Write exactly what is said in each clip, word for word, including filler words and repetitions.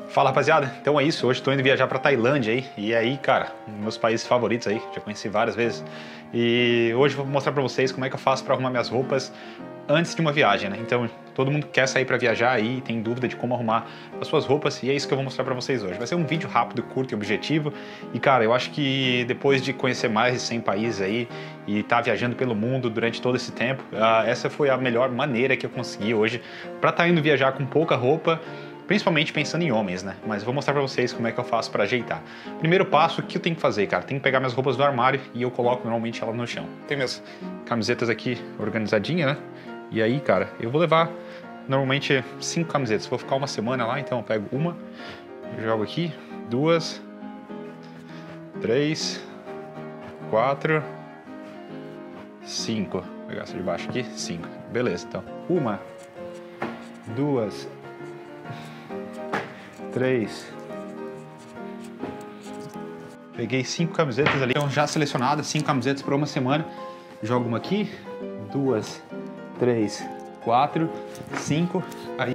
Fala, rapaziada, então é isso, hoje tô indo viajar pra Tailândia aí, e aí, cara, um dos meus países favoritos aí, já conheci várias vezes, e hoje eu vou mostrar pra vocês como é que eu faço pra arrumar minhas roupas antes de uma viagem, né? Então, todo mundo quer sair pra viajar aí, tem dúvida de como arrumar as suas roupas, e é isso que eu vou mostrar pra vocês hoje. Vai ser um vídeo rápido, curto e objetivo, e cara, eu acho que depois de conhecer mais de cem países aí, e estar tá viajando pelo mundo durante todo esse tempo, uh, essa foi a melhor maneira que eu consegui hoje pra estar tá indo viajar com pouca roupa, principalmente pensando em homens, né? Mas eu vou mostrar pra vocês como é que eu faço pra ajeitar. Primeiro passo, o que eu tenho que fazer, cara? Tenho que pegar minhas roupas do armário e eu coloco normalmente elas no chão. Tem minhas camisetas aqui organizadinhas, né? E aí, cara, eu vou levar normalmente cinco camisetas. Vou ficar uma semana lá, então eu pego uma, jogo aqui, duas, três, quatro, cinco. Vou pegar essa de baixo aqui, cinco. Beleza, então. Uma, duas, três. Peguei cinco camisetas ali, então já selecionadas, cinco camisetas para uma semana. Jogo uma aqui, duas, três, quatro, cinco. Aí,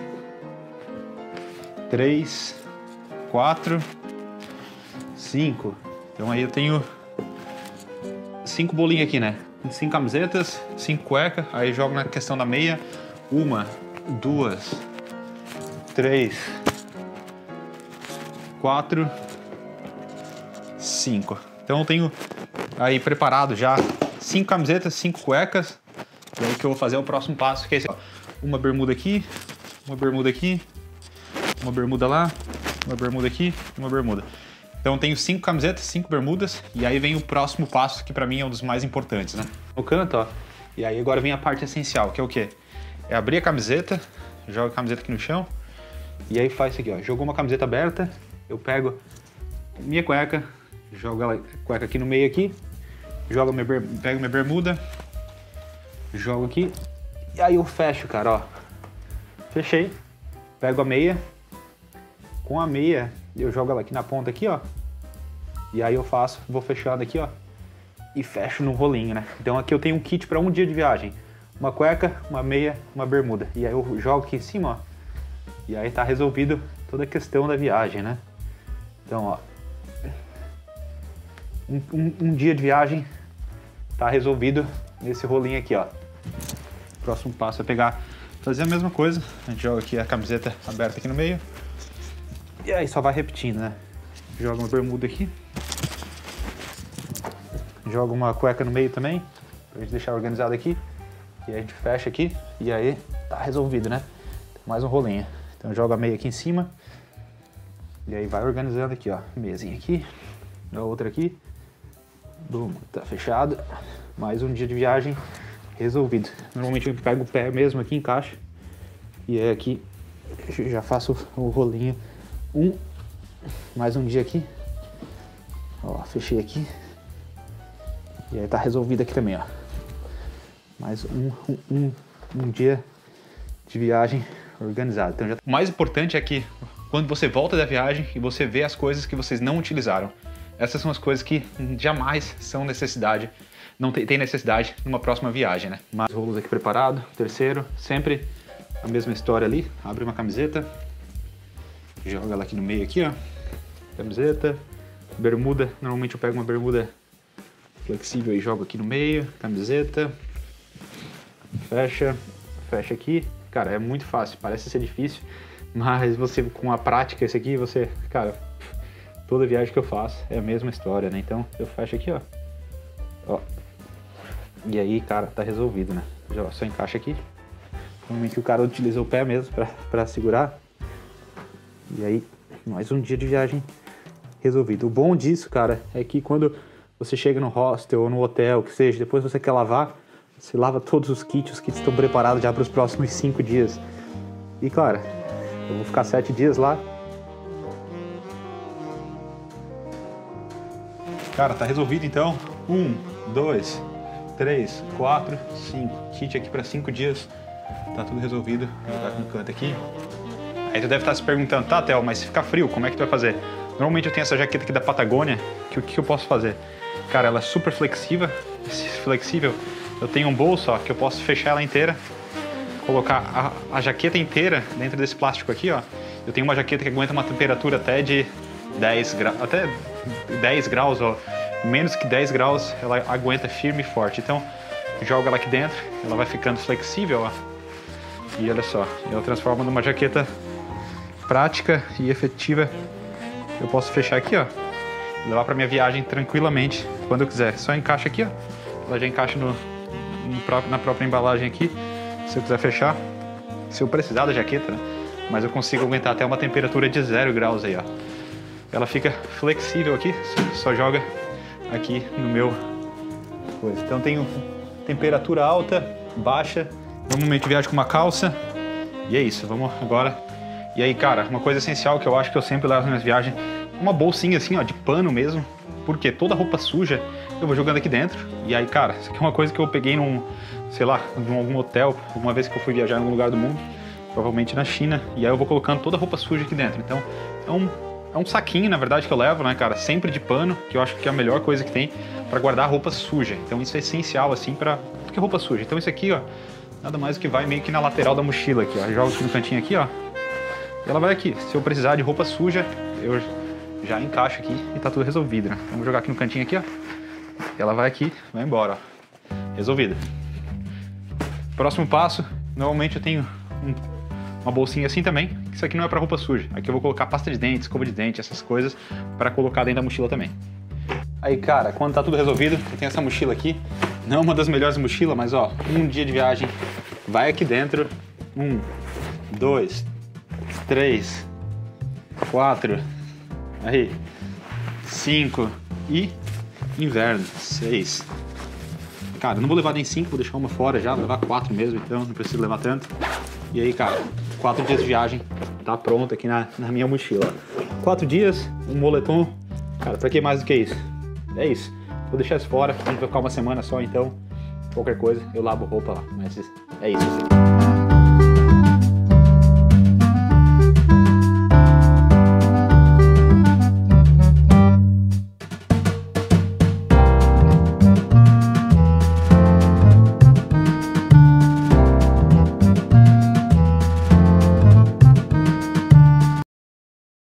três, quatro, cinco. Então aí eu tenho cinco bolinhos aqui, né? Cinco camisetas, cinco cuecas. Aí jogo na questão da meia. Uma, duas, três, quatro, cinco. Então eu tenho aí preparado já cinco camisetas, cinco cuecas. E aí o que eu vou fazer é o próximo passo, que é esse, ó. Uma bermuda aqui, uma bermuda aqui, uma bermuda lá, uma bermuda aqui, uma bermuda. Então eu tenho cinco camisetas, cinco bermudas, e aí vem o próximo passo, que pra mim é um dos mais importantes, né? No canto, ó. E aí agora vem a parte essencial, que é o quê? É abrir a camiseta, joga a camiseta aqui no chão, e aí faz isso aqui, ó. Jogou uma camiseta aberta, eu pego minha cueca, jogo ela, cueca aqui no meio aqui, jogo minha, pego minha bermuda, jogo aqui, e aí eu fecho, cara, ó. Fechei, pego a meia, com a meia eu jogo ela aqui na ponta aqui, ó. E aí eu faço, vou fechando aqui, ó, e fecho no rolinho, né? Então aqui eu tenho um kit para um dia de viagem. Uma cueca, uma meia, uma bermuda. E aí eu jogo aqui em cima, ó. E aí tá resolvido toda a questão da viagem, né? Então, ó. Um, um, um dia de viagem tá resolvido nesse rolinho aqui, ó. Próximo passo é pegar, fazer a mesma coisa. A gente joga aqui a camiseta aberta aqui no meio. E aí só vai repetindo, né? Joga uma bermuda aqui. Joga uma cueca no meio também, pra gente deixar organizado aqui. E aí a gente fecha aqui, e aí tá resolvido, né? Mais um rolinho. Então joga a meia aqui em cima. E aí vai organizando aqui, ó. Mesinha aqui, a outra aqui. Bum, tá fechado. Mais um dia de viagem resolvido. Normalmente eu pego o pé mesmo aqui, encaixa. E aí aqui já faço o rolinho. Um, mais um dia aqui. Ó, fechei aqui. E aí tá resolvido aqui também, ó. Mais um, um, um, um dia de viagem organizado. Então, já... O mais importante é que quando você volta da viagem e você vê as coisas que vocês não utilizaram, essas são as coisas que jamais são necessidade, não tem, tem necessidade numa próxima viagem, né? Mais rolos aqui preparado. Terceiro, sempre a mesma história ali. Abre uma camiseta, joga ela aqui no meio aqui, ó. Camiseta, bermuda. Normalmente eu pego uma bermuda flexível e jogo aqui no meio. Camiseta, fecha, fecha aqui. Cara, é muito fácil, parece ser difícil, mas você, com a prática, esse aqui, você, cara, toda viagem que eu faço é a mesma história, né? Então eu fecho aqui, ó, ó, e aí, cara, tá resolvido, né? Já, só encaixa aqui. Normalmente o cara utiliza o pé mesmo pra, pra segurar. E aí, mais um dia de viagem resolvido. O bom disso, cara, é que quando você chega no hostel ou no hotel, que seja, depois você quer lavar, você lava todos os kits, os kits estão preparados já para os próximos cinco dias. E claro, eu vou ficar sete dias lá. Cara, tá resolvido então. Um, dois, três, quatro, cinco. Kit aqui para cinco dias. Tá tudo resolvido. Vou jogar no canto aqui. Aí tu deve estar se perguntando, tá, Theo, mas se ficar frio, como é que tu vai fazer? Normalmente eu tenho essa jaqueta aqui da Patagônia, que o que eu posso fazer? Cara, ela é super flexível, flexível. Eu tenho um bolso, ó, que eu posso fechar ela inteira, colocar a, a jaqueta inteira dentro desse plástico aqui, ó, Eu tenho uma jaqueta que aguenta uma temperatura até de dez graus, até dez graus, ó. Menos que dez graus, ela aguenta firme e forte. Então, joga ela aqui dentro, ela vai ficando flexível, ó. E olha só, ela transforma numa jaqueta prática e efetiva. Eu posso fechar aqui, ó, e levar para minha viagem tranquilamente, quando eu quiser. Só encaixa aqui, ó. Ela já encaixa no, no próprio, na própria embalagem aqui. Se eu quiser fechar, se eu precisar da jaqueta, né? Mas eu consigo aguentar até uma temperatura de zero graus aí, ó. Ela fica flexível aqui, só joga aqui no meu coisa. Então tenho temperatura alta, baixa. Normalmente viajo com uma calça. E é isso, vamos agora. E aí, cara, uma coisa essencial que eu acho que eu sempre levo nas minhas viagens, uma bolsinha assim, ó, de pano mesmo. Porque toda roupa suja eu vou jogando aqui dentro. E aí, cara, isso aqui é uma coisa que eu peguei num, sei lá, em algum hotel, uma vez que eu fui viajar em algum lugar do mundo, provavelmente na China. E aí eu vou colocando toda a roupa suja aqui dentro. Então, é um, é um saquinho, na verdade, que eu levo, né, cara? Sempre de pano, que eu acho que é a melhor coisa que tem pra guardar roupa suja. Então isso é essencial, assim, pra... Tudo que é roupa suja. Então isso aqui, ó, nada mais do que vai meio que na lateral da mochila aqui, ó. Eu jogo aqui no cantinho aqui, ó. E ela vai aqui. Se eu precisar de roupa suja, eu já encaixo aqui e tá tudo resolvido, né? Vamos jogar aqui no cantinho aqui, ó. E ela vai aqui, vai embora, ó. Resolvida. Próximo passo, normalmente eu tenho um, uma bolsinha assim também. Isso aqui não é pra roupa suja. Aqui eu vou colocar pasta de dente, escova de dente, essas coisas, pra colocar dentro da mochila também. Aí, cara, quando tá tudo resolvido, eu tenho essa mochila aqui. Não uma das melhores mochilas, mas ó, um dia de viagem vai aqui dentro. Um, dois, três, quatro, aí, cinco e inverno, seis. Cara, eu não vou levar nem cinco, vou deixar uma fora já, vou levar quatro mesmo, então não preciso levar tanto. E aí, cara, quatro dias de viagem, tá pronto aqui na, na minha mochila. Quatro dias, um moletom, cara, pra que mais do que isso? É isso, vou deixar isso fora, a gente vai ficar uma semana só, então qualquer coisa eu lavo roupa lá, mas é isso. Assim.